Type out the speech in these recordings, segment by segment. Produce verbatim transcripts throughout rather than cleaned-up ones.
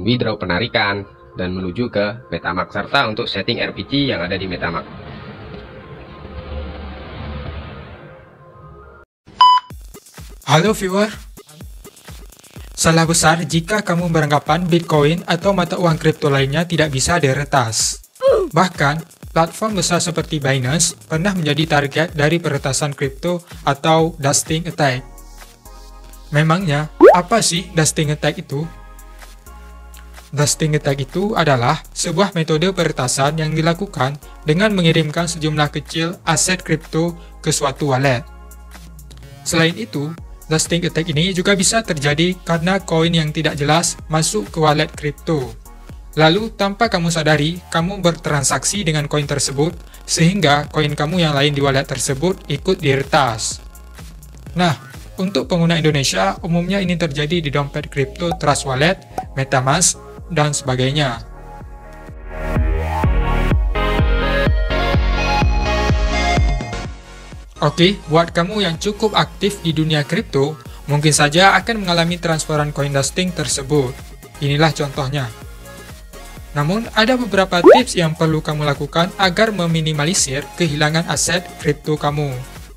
withdraw penarikan, dan menuju ke MetaMask serta untuk setting R P C yang ada di MetaMask. Halo viewer, salah besar jika kamu beranggapan Bitcoin atau mata uang kripto lainnya tidak bisa diretas. Bahkan, platform besar seperti Binance pernah menjadi target dari peretasan kripto atau dusting attack. Memangnya, apa sih dusting attack itu? Dusting attack itu adalah sebuah metode peretasan yang dilakukan dengan mengirimkan sejumlah kecil aset kripto ke suatu wallet. Selain itu, dusting attack ini juga bisa terjadi karena koin yang tidak jelas masuk ke wallet kripto. Lalu, tanpa kamu sadari, kamu bertransaksi dengan koin tersebut, sehingga koin kamu yang lain di wallet tersebut ikut diretas. Nah, untuk pengguna Indonesia, umumnya ini terjadi di dompet kripto Trust Wallet, MetaMask, dan sebagainya. Oke, buat kamu yang cukup aktif di dunia kripto, mungkin saja akan mengalami transferan koin dusting tersebut. Inilah contohnya. Namun, ada beberapa tips yang perlu kamu lakukan agar meminimalisir kehilangan aset kripto kamu.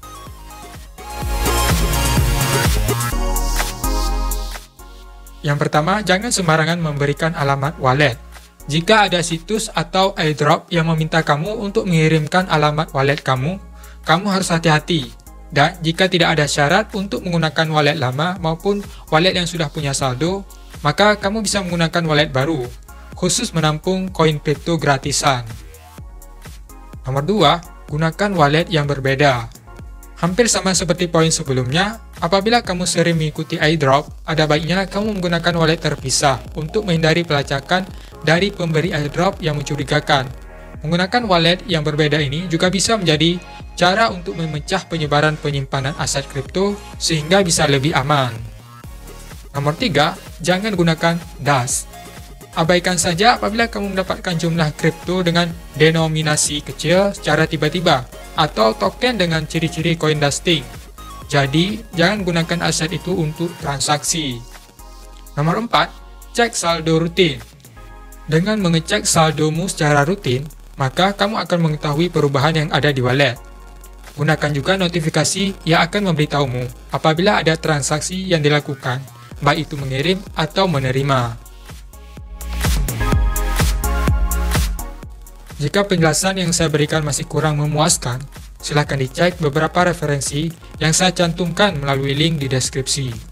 Yang pertama, jangan sembarangan memberikan alamat wallet. Jika ada situs atau airdrop yang meminta kamu untuk mengirimkan alamat wallet kamu, kamu harus hati-hati. Dan jika tidak ada syarat untuk menggunakan wallet lama maupun wallet yang sudah punya saldo, maka kamu bisa menggunakan wallet baru, khusus menampung koin kripto gratisan. Nomor dua, gunakan wallet yang berbeda. Hampir sama seperti poin sebelumnya, apabila kamu sering mengikuti airdrop, ada baiknya kamu menggunakan wallet terpisah untuk menghindari pelacakan dari pemberi airdrop yang mencurigakan. Menggunakan wallet yang berbeda ini juga bisa menjadi cara untuk memecah penyebaran penyimpanan aset kripto sehingga bisa lebih aman. Nomor tiga, jangan gunakan D A S. Abaikan saja apabila kamu mendapatkan jumlah kripto dengan denominasi kecil secara tiba-tiba atau token dengan ciri-ciri koin dusting. Jadi, jangan gunakan aset itu untuk transaksi. Nomor empat, cek saldo rutin. Dengan mengecek saldomu secara rutin, maka kamu akan mengetahui perubahan yang ada di wallet. Gunakan juga notifikasi yang akan memberitahumu apabila ada transaksi yang dilakukan, baik itu mengirim atau menerima. Jika penjelasan yang saya berikan masih kurang memuaskan, silakan dicek beberapa referensi yang saya cantumkan melalui link di deskripsi.